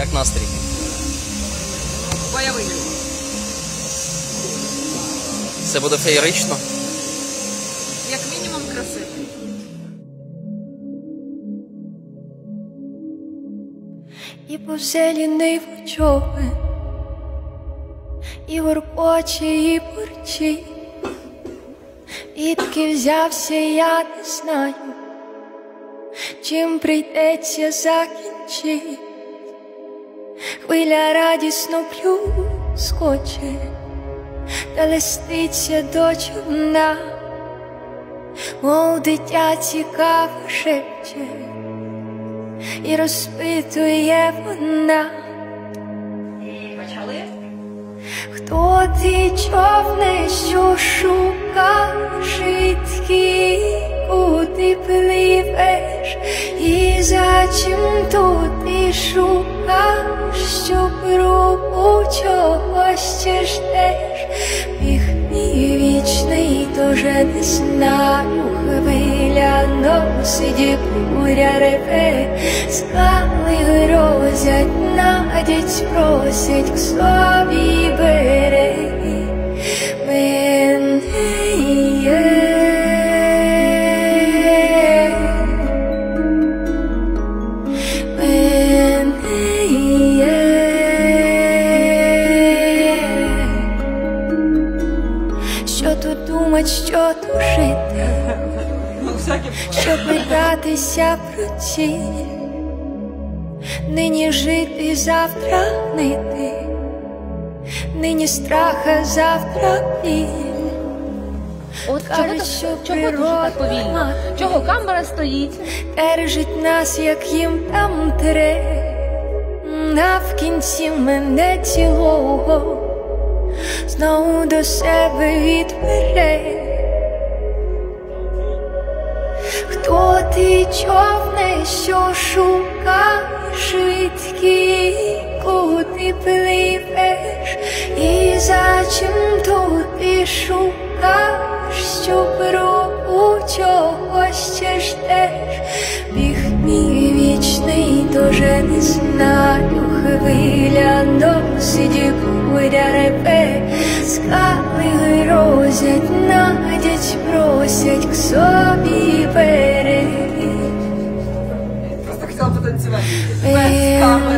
Як настрій? Бойовий. Це буде феєрично? Як мінімум красиво. І позелений човен, і воркоче, і бурчить. Відки взявся, я не знаю, чим прийдеться закінчить. Хвиля радісно плюскоче, та листиться до човна, мов дитя цікаво шепче, і розпитує вона. Почали? Хто ти, човне, що шукаєш, відки, куди пливеш, і за чим тут ти шукаєш, щоб руку чогось ще ждеш? Біг мій вічний, тоже не знаю, хвиля носить, буря реве, скали грозять, надять просять, к собі береги мене. Що тут думать, що тут жити, що питатися про ціль, нині жити, завтра не йти, нині страха, завтра біль. От чого дуже так повільно? Чого камера стоїть? Держить нас, як їм там треба, а в кінці мене цілого знову до себе відбере. Хто ти, човне, що шукаєш, відки, куди пливеш, і за чим тут ти шукаєш, щоб руку чогось ще ждеш? Біг мій вічний, тоже не знаю, хвиля носить, буря реве, скали грозять, надять просять, к собі береги. Просто хотіла потанцювати.